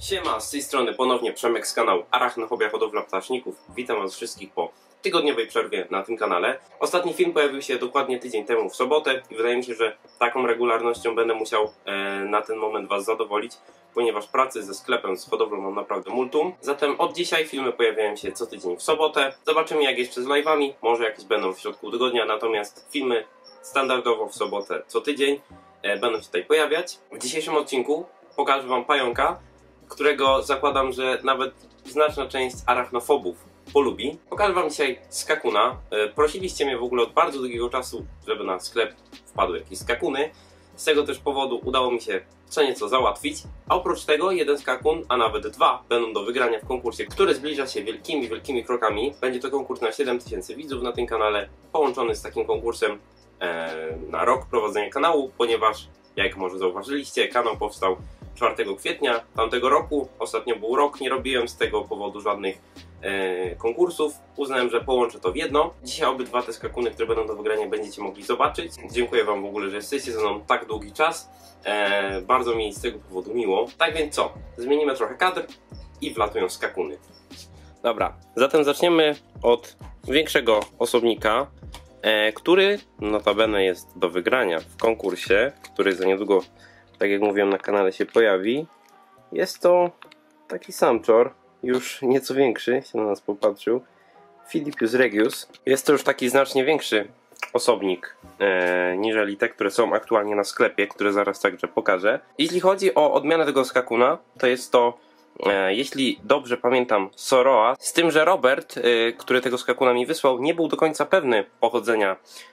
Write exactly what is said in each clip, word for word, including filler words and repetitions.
Siema, z tej strony ponownie Przemek z kanału Arachnofobia Hodowla Ptaszników. Witam was wszystkich po tygodniowej przerwie na tym kanale. Ostatni film pojawił się dokładnie tydzień temu w sobotę i wydaje mi się, że taką regularnością będę musiał e, na ten moment was zadowolić, ponieważ pracy ze sklepem, z hodowlą mam naprawdę multum. Zatem od dzisiaj filmy pojawiają się co tydzień w sobotę. Zobaczymy jak jeszcze z live'ami, może jakieś będą w środku tygodnia, natomiast filmy standardowo w sobotę co tydzień e, będą się tutaj pojawiać. W dzisiejszym odcinku pokażę wam pająka, którego zakładam, że nawet znaczna część arachnofobów polubi. Pokażę wam dzisiaj skakuna. Prosiliście mnie w ogóle od bardzo długiego czasu, żeby na sklep wpadły jakieś skakuny. Z tego też powodu udało mi się co nieco załatwić. A oprócz tego jeden skakun, a nawet dwa, będą do wygrania w konkursie, który zbliża się wielkimi, wielkimi krokami. Będzie to konkurs na siedem tysięcy widzów na tym kanale, połączony z takim konkursem e, na rok prowadzenia kanału, ponieważ jak może zauważyliście, kanał powstał czwartego kwietnia tamtego roku. Ostatnio był rok, nie robiłem z tego powodu żadnych e, konkursów. Uznałem, że połączę to w jedno. Dzisiaj obydwa te skakuny, które będą do wygrania, będziecie mogli zobaczyć. Dziękuję wam w ogóle, że jesteście ze mną tak długi czas. E, bardzo mi z tego powodu miło. Tak więc co? Zmienimy trochę kadr i wlatują skakuny. Dobra, zatem zaczniemy od większego osobnika, e, który notabene jest do wygrania w konkursie, który za niedługo, tak jak mówiłem, na kanale się pojawi. Jest to taki samczor, już nieco większy, się na nas popatrzył. Philippius regius. Jest to już taki znacznie większy osobnik e, niżeli te, które są aktualnie na sklepie, które zaraz także pokażę. Jeśli chodzi o odmianę tego skakuna, to jest to, e, jeśli dobrze pamiętam, Soroa. Z tym, że Robert, e, który tego skakuna mi wysłał, nie był do końca pewny pochodzenia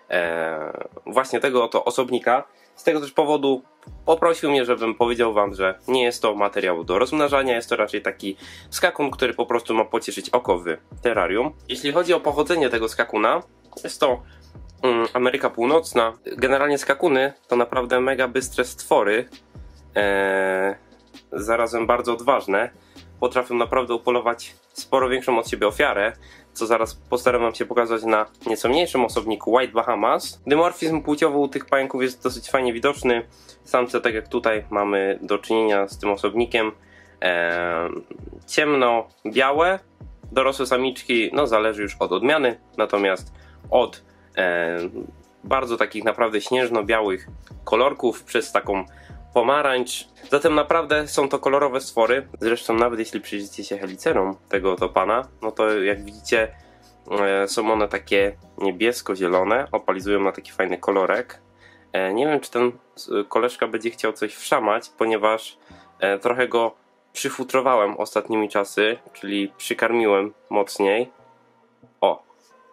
e, właśnie tego oto osobnika. Z tego też powodu poprosił mnie, żebym powiedział wam, że nie jest to materiał do rozmnażania, jest to raczej taki skakun, który po prostu ma pocieszyć oko w terrarium. Jeśli chodzi o pochodzenie tego skakuna, jest to um, Ameryka Północna. Generalnie skakuny to naprawdę mega bystre stwory, eee, zarazem bardzo odważne. Potrafią naprawdę upolować sporo większą od siebie ofiarę, co zaraz postaram wam się pokazać na nieco mniejszym osobniku White Bahamas. Dymorfizm płciowy u tych pająków jest dosyć fajnie widoczny. Samce, tak jak tutaj mamy do czynienia z tym osobnikiem, e, ciemno-białe. Dorosłe samiczki, no zależy już od odmiany, natomiast od e, bardzo takich naprawdę śnieżno-białych kolorków przez taką pomarańcz. Zatem naprawdę są to kolorowe stwory. Zresztą nawet jeśli przyjrzycie się helicerom tego oto pana, no to jak widzicie e, są one takie niebiesko-zielone, opalizują na taki fajny kolorek. E, nie wiem, czy ten koleżka będzie chciał coś wszamać, ponieważ e, trochę go przyfutrowałem ostatnimi czasy, czyli przykarmiłem mocniej. O!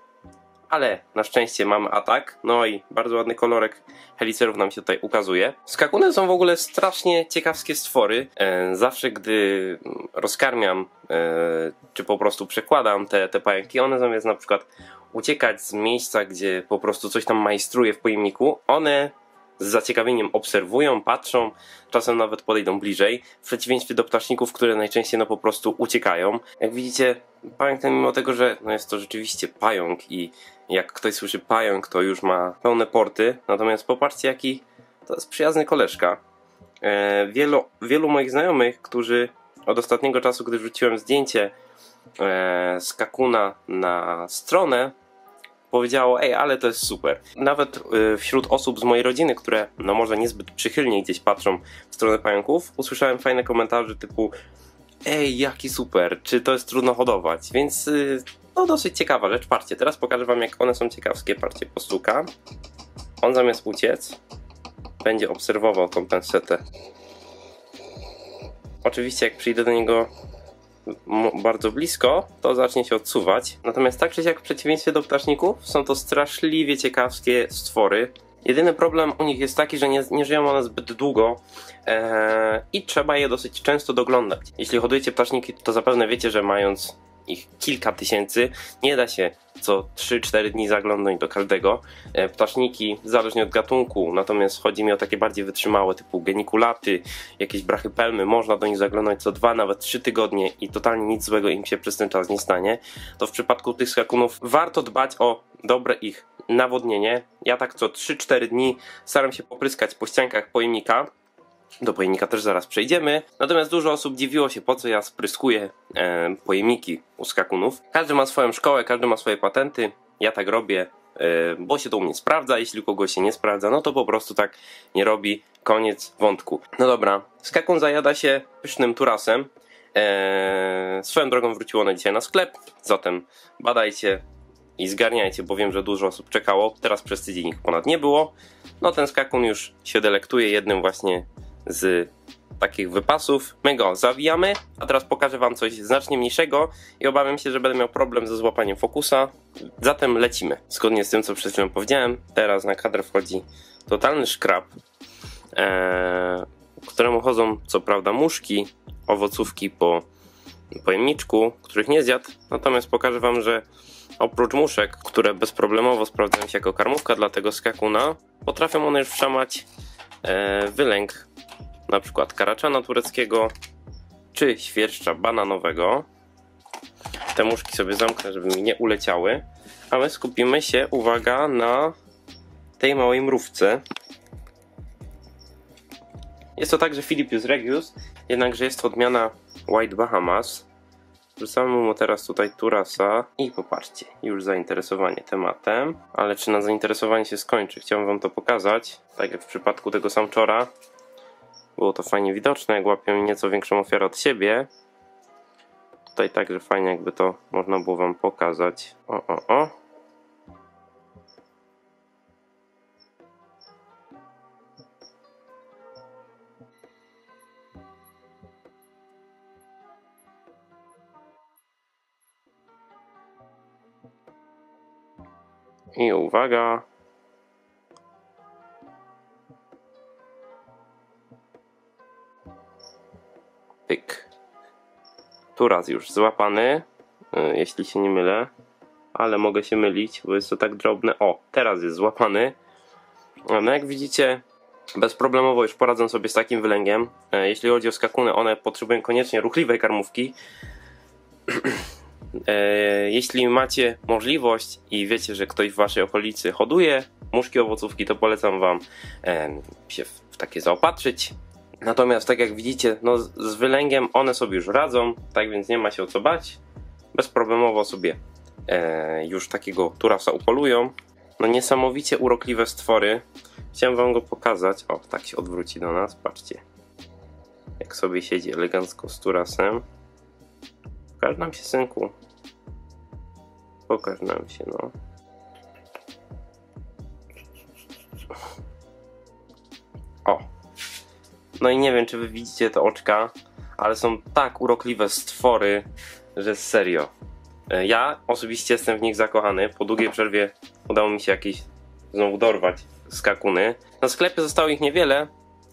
Ale na szczęście mamy atak, no i bardzo ładny kolorek helicerów nam się tutaj ukazuje. Skakuny są w ogóle strasznie ciekawskie stwory. E, zawsze gdy rozkarmiam, e, czy po prostu przekładam te, te pająki, one zamiast na przykład uciekać z miejsca, gdzie po prostu coś tam majstruje w pojemniku, one z zaciekawieniem obserwują, patrzą, czasem nawet podejdą bliżej, w przeciwieństwie do ptaszników, które najczęściej no po prostu uciekają. Jak widzicie, pająk ten, mimo tego, że no jest to rzeczywiście pająk i jak ktoś słyszy pająk, to już ma pełne porty, natomiast popatrzcie, jaki to jest przyjazny koleżka. E, wielu, wielu moich znajomych, którzy od ostatniego czasu, gdy wrzuciłem zdjęcie e, skakuna na stronę, powiedziało, ej, ale to jest super. Nawet y, wśród osób z mojej rodziny, które no może niezbyt przychylnie gdzieś patrzą w stronę pająków, usłyszałem fajne komentarze typu, ej, jaki super, czy to jest trudno hodować, więc y, no dosyć ciekawa rzecz. Patrzcie, teraz pokażę wam, jak one są ciekawskie. Patrzcie, postuka. On zamiast uciec będzie obserwował tą pensetę. Oczywiście jak przyjdę do niego bardzo blisko, to zacznie się odsuwać. Natomiast tak czy siak, w przeciwieństwie do ptaszników, są to straszliwie ciekawskie stwory. Jedyny problem u nich jest taki, że nie, nie żyją one zbyt długo ee, i trzeba je dosyć często doglądać. Jeśli hodujecie ptaszniki, to zapewne wiecie, że mając ich kilka tysięcy, nie da się co trzy cztery dni zaglądnąć do każdego. E, ptaszniki, zależnie od gatunku, natomiast chodzi mi o takie bardziej wytrzymałe, typu genikulaty, jakieś brachypelmy, można do nich zaglądać co dwa, nawet trzy tygodnie i totalnie nic złego im się przez ten czas nie stanie. To w przypadku tych skakunów warto dbać o dobre ich nawodnienie. Ja tak co trzy cztery dni staram się popryskać po ściankach pojemnika, Do pojemnika też zaraz przejdziemy. Natomiast dużo osób dziwiło się, po co ja spryskuję e, pojemniki u skakunów. Każdy ma swoją szkołę, każdy ma swoje patenty. Ja tak robię, e, bo się to u mnie sprawdza. Jeśli u kogoś się nie sprawdza, no to po prostu tak nie robi. Koniec wątku. No dobra, skakun zajada się pysznym turasem. Eee, swoją drogą wróciło one dzisiaj na sklep. Zatem badajcie i zgarniajcie, bo wiem, że dużo osób czekało. Teraz przez tydzień ich ponad nie było. No ten skakun już się delektuje jednym właśnie z takich wypasów. My go zawijamy, a teraz pokażę wam coś znacznie mniejszego i obawiam się, że będę miał problem ze złapaniem fokusa. Zatem lecimy. Zgodnie z tym, co przed chwilą powiedziałem, teraz na kadr wchodzi totalny szkrab, eee, któremu chodzą co prawda muszki, owocówki po pojemniczku, których nie zjadł. Natomiast pokażę wam, że oprócz muszek, które bezproblemowo sprawdzają się jako karmówka dla tego skakuna, potrafią one już wszamać e, wylęk na przykład karaczana tureckiego czy świerszcza bananowego. Te muszki sobie zamknę, żeby mi nie uleciały, a my skupimy się, uwaga, na tej małej mrówce. Jest to także Philippus regius, jednakże jest to odmiana White Bahamas. Wrzucamy mu teraz tutaj turasa i popatrzcie, już zainteresowanie tematem. Ale czy na zainteresowanie się skończy? Chciałbym wam to pokazać. Tak jak w przypadku tego samczora. Było to fajnie widoczne, jak łapią nieco większą ofiarę od siebie. Tutaj także fajnie jakby to można było wam pokazać. O, o, o. I uwaga. Pyk. Turas już złapany, yy, jeśli się nie mylę, ale mogę się mylić, bo jest to tak drobne. O, teraz jest złapany. No jak widzicie, bezproblemowo już poradzę sobie z takim wylęgiem. Yy, jeśli chodzi o skakuny, one potrzebują koniecznie ruchliwej karmówki. Jeśli macie możliwość i wiecie, że ktoś w waszej okolicy hoduje muszki, owocówki, to polecam wam się w takie zaopatrzyć. Natomiast tak jak widzicie, no z wylęgiem one sobie już radzą, tak więc nie ma się o co bać. Bezproblemowo sobie już takiego turasa upolują. No niesamowicie urokliwe stwory. Chciałem wam go pokazać. O, tak się odwróci do nas, patrzcie. Jak sobie siedzi elegancko z turasem. Pokaż nam się, synku. Pokaż nam się, no. O. No i nie wiem, czy wy widzicie te oczka, ale są tak urokliwe stwory, że serio. Ja osobiście jestem w nich zakochany. Po długiej przerwie udało mi się jakieś znowu dorwać skakuny. Na sklepie zostało ich niewiele,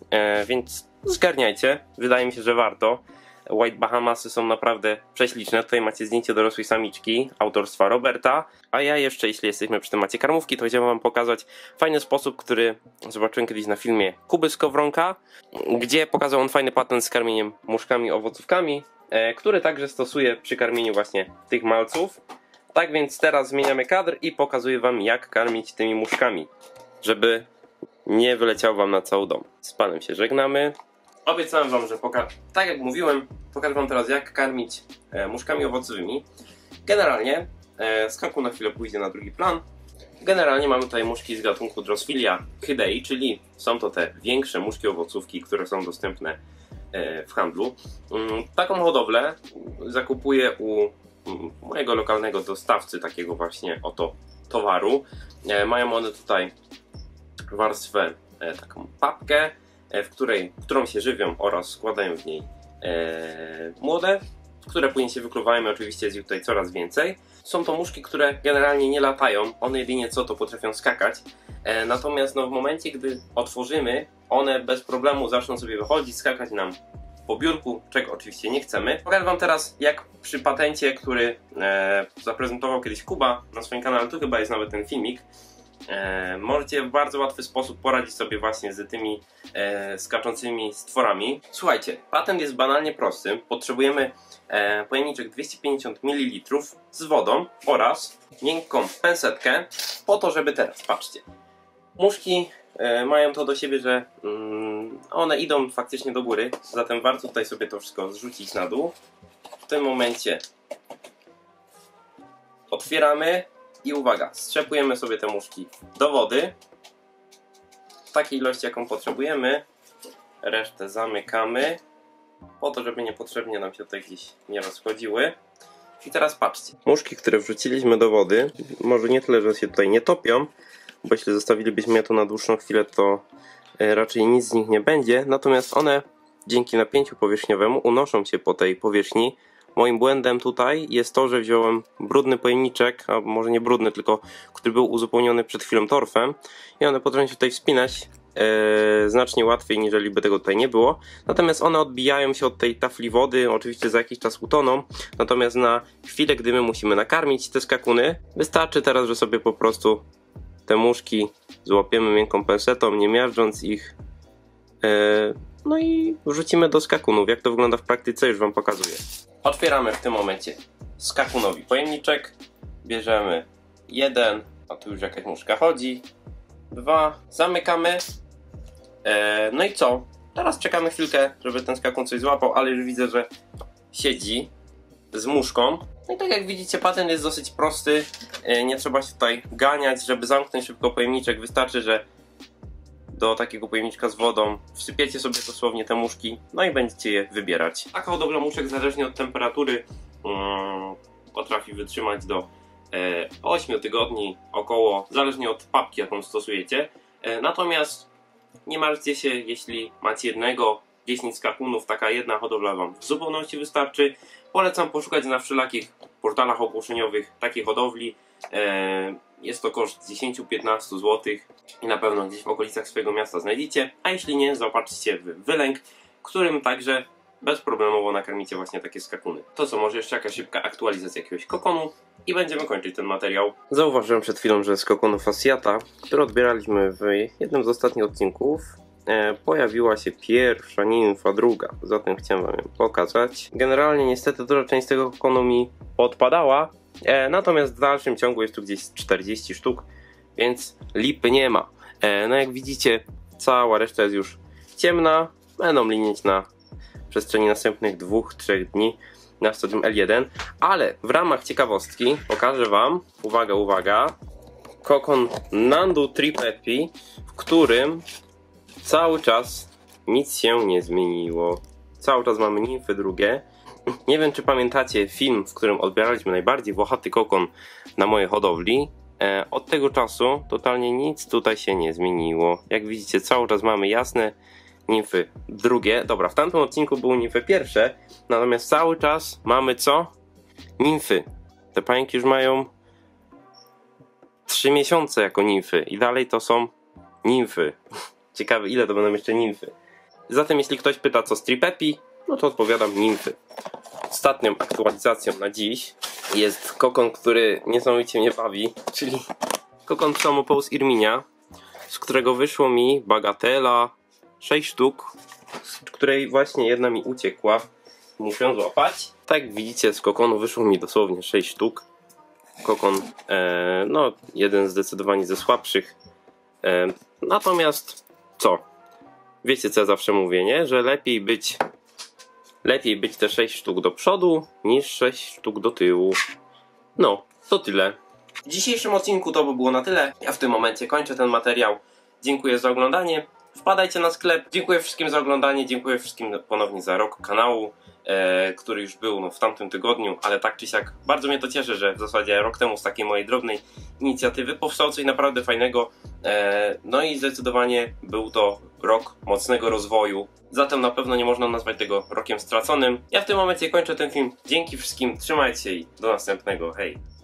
więc zgarniajcie. Wydaje mi się, że warto. White Bahamasy są naprawdę prześliczne. Tutaj macie zdjęcie dorosłej samiczki autorstwa Roberta. A ja jeszcze, jeśli jesteśmy przy temacie karmówki, to chciałem wam pokazać fajny sposób, który zobaczyłem kiedyś na filmie Kuby Skowronka, gdzie pokazał on fajny patent z karmieniem muszkami, owocówkami, e, który także stosuje przy karmieniu właśnie tych malców. Tak więc teraz zmieniamy kadr i pokazuję wam, jak karmić tymi muszkami, żeby nie wyleciał wam na cały dom. Z panem się żegnamy. Obiecałem wam, że pokażę, tak jak mówiłem, pokażę wam teraz, jak karmić e, muszkami owocowymi. Generalnie, e, skakun na chwilę pójdzie na drugi plan. Generalnie mamy tutaj muszki z gatunku Drosophilia hydei, czyli są to te większe muszki owocówki, które są dostępne e, w handlu. Mm, taką hodowlę zakupuję u mm, mojego lokalnego dostawcy takiego właśnie oto towaru. E, mają one tutaj warstwę, e, taką papkę, w której, którą się żywią oraz składają w niej e, młode, które później się wykluwają i oczywiście jest ich tutaj coraz więcej. Są to muszki, które generalnie nie latają, one jedynie co to potrafią skakać, e, natomiast no, w momencie, gdy otworzymy, one bez problemu zaczną sobie wychodzić, skakać nam po biurku, czego oczywiście nie chcemy. Pokażę wam teraz, jak przy patencie, który e, zaprezentował kiedyś Kuba na swoim kanale, tu chyba jest nawet ten filmik, E, możecie w bardzo łatwy sposób poradzić sobie właśnie z tymi e, skaczącymi stworami. Słuchajcie, patent jest banalnie prosty. Potrzebujemy e, pojemniczek dwieście pięćdziesiąt mililitrów z wodą oraz miękką pensetkę po to, żeby teraz, patrzcie, muszki e, mają to do siebie, że mm, one idą faktycznie do góry, zatem warto tutaj sobie to wszystko zrzucić na dół. W tym momencie otwieramy i uwaga, strzepujemy sobie te muszki do wody w takiej ilości, jaką potrzebujemy. Resztę zamykamy po to, żeby niepotrzebnie nam się tutaj gdzieś nie rozchodziły. I teraz patrzcie, muszki, które wrzuciliśmy do wody, może nie tyle, że się tutaj nie topią, bo jeśli zostawilibyśmy je tu na dłuższą chwilę, to raczej nic z nich nie będzie, natomiast one dzięki napięciu powierzchniowemu unoszą się po tej powierzchni. Moim błędem tutaj jest to, że wziąłem brudny pojemniczek, a może nie brudny, tylko który był uzupełniony przed chwilą torfem i one potrafią się tutaj wspinać e, znacznie łatwiej, niżeli by tego tutaj nie było. Natomiast one odbijają się od tej tafli wody, oczywiście za jakiś czas utoną, natomiast na chwilę, gdy my musimy nakarmić te skakuny, wystarczy teraz, że sobie po prostu te muszki złapiemy miękką pensetą, nie miażdżąc ich, e, no i wrzucimy do skakunów. Jak to wygląda w praktyce, już wam pokazuję. Otwieramy w tym momencie skakunowi pojemniczek, bierzemy jeden, a tu już jakaś muszka chodzi, dwa, zamykamy, e, no i co? Teraz czekamy chwilkę, żeby ten skakun coś złapał, ale już widzę, że siedzi z muszką. No i tak jak widzicie, patent jest dosyć prosty, e, nie trzeba się tutaj ganiać, żeby zamknąć szybko pojemniczek, wystarczy, że do takiego pojemniczka z wodą wsypiecie sobie dosłownie te muszki, no i będziecie je wybierać. Taka hodowla muszek zależnie od temperatury um, potrafi wytrzymać do e, ośmiu tygodni około, zależnie od papki, jaką stosujecie. E, natomiast nie martwcie się, jeśli macie jednego, dziesięć skakunów, taka jedna hodowla wam w zupełności wystarczy. Polecam poszukać na wszelakich portalach ogłoszeniowych takiej hodowli. E, Jest to koszt dziesięć do piętnastu złotych i na pewno gdzieś w okolicach swojego miasta znajdziecie, a jeśli nie, zaopatrzcie w wylęk, którym także bezproblemowo nakarmicie właśnie takie skakuny. To co, może jeszcze jakaś szybka aktualizacja jakiegoś kokonu i będziemy kończyć ten materiał. Zauważyłem przed chwilą, że z kokonu fasciata, który odbieraliśmy w jednym z ostatnich odcinków, e, pojawiła się pierwsza nimfa, druga, zatem chciałem wam ją pokazać. Generalnie niestety duża część tego kokonu mi odpadała, E, natomiast w dalszym ciągu jest tu gdzieś czterdzieści sztuk, więc lipy nie ma. E, no jak widzicie, cała reszta jest już ciemna. Będą linieć na przestrzeni następnych dwóch trzech dni na stadium L jeden. Ale w ramach ciekawostki pokażę wam, uwaga, uwaga, kokon Nandu Tripepi, w którym cały czas nic się nie zmieniło. Cały czas mamy nimfy drugie. Nie wiem, czy pamiętacie film, w którym odbieraliśmy najbardziej włochaty kokon na mojej hodowli. E, od tego czasu totalnie nic tutaj się nie zmieniło. Jak widzicie, cały czas mamy jasne nimfy drugie. Dobra, w tamtym odcinku były nimfy pierwsze, natomiast cały czas mamy co? Nimfy. Te pająki już mają trzy miesiące jako nimfy i dalej to są nimfy. Ciekawe, ile to będą jeszcze nimfy. Zatem jeśli ktoś pyta, co z Tripepi, no to odpowiadam, nimfy. Ostatnią aktualizacją na dziś jest kokon, który niesamowicie mnie bawi, czyli kokon Psamopoeus irminia, z którego wyszło mi bagatela sześć sztuk, z której właśnie jedna mi uciekła. Muszę ją złapać. Tak jak widzicie, z kokonu wyszło mi dosłownie sześć sztuk. Kokon, e, no jeden zdecydowanie ze słabszych. E, natomiast co? Wiecie, co ja zawsze mówię, nie? Że lepiej być Lepiej być te sześć sztuk do przodu niż sześć sztuk do tyłu. No, to tyle. W dzisiejszym odcinku to by było na tyle. Ja w tym momencie kończę ten materiał. Dziękuję za oglądanie. Wpadajcie na sklep. Dziękuję wszystkim za oglądanie. Dziękuję wszystkim ponownie za rok kanału, e, który już był no, w tamtym tygodniu, ale tak czy siak bardzo mnie to cieszy, że w zasadzie rok temu z takiej mojej drobnej inicjatywy powstało coś naprawdę fajnego. E, no i zdecydowanie był to rok mocnego rozwoju. Zatem na pewno nie można nazwać tego rokiem straconym. Ja w tym momencie kończę ten film. Dzięki wszystkim, trzymajcie się i do następnego. Hej!